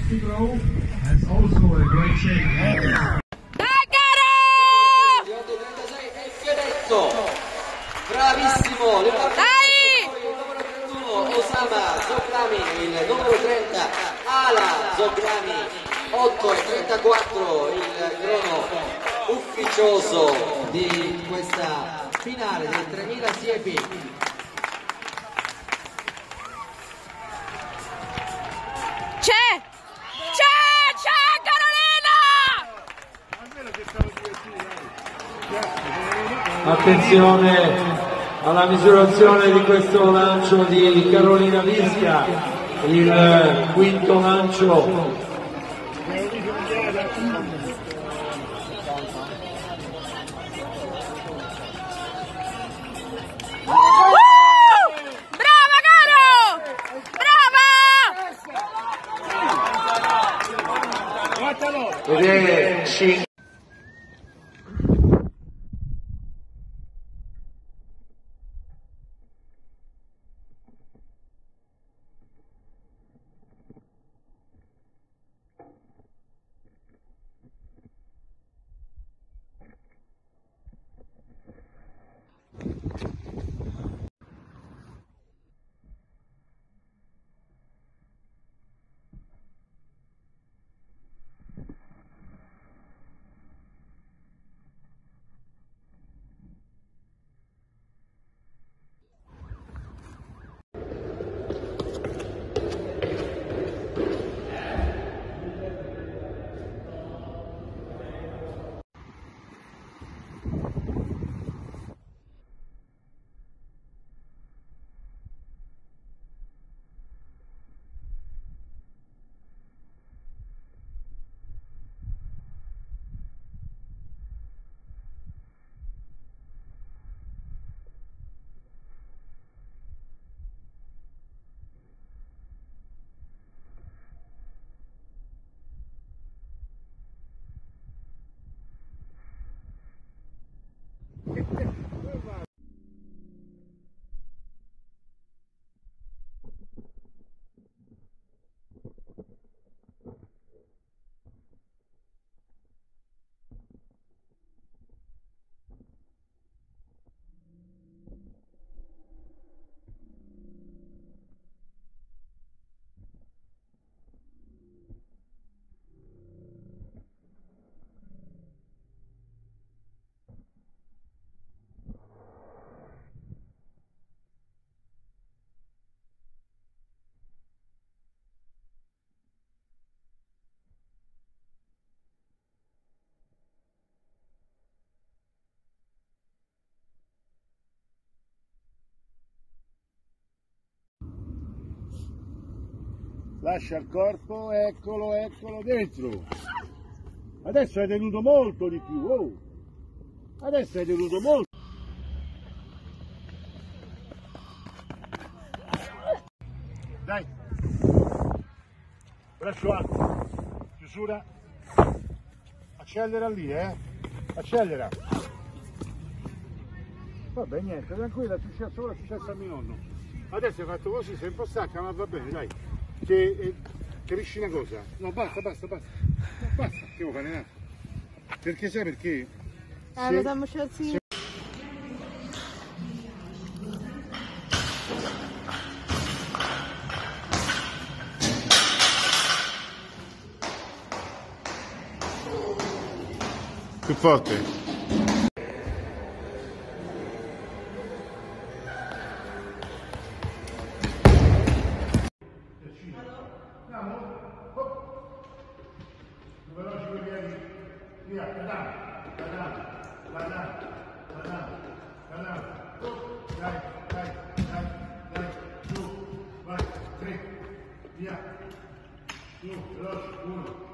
Tigro has also a great shake. Bravissimo, il numero 31 Osama Zoglami, il numero 30 Ala Zoglami, 8:34 il crono ufficioso di questa finale del 3000 CEP. Attenzione alla misurazione di questo lancio di Carolina Visca, il quinto lancio. Brava Caro! Brava! Ed è 5. Lascia il corpo, eccolo, eccolo dentro. Adesso hai tenuto molto di più, oh. Adesso hai tenuto molto. Dai. Braccio alto. Chiusura. Accelera lì, Accelera. Vabbè, niente, tranquilla, è successo a mio nonno. Adesso hai fatto così, sei un po' stanca, ma va bene, dai. Capisci una cosa? No, basta. No, basta, che devo fare nada. Perché sai perché? Lo dammo scelti. Più forte. Dai, su, vai, 3, via, su, veloce, 1.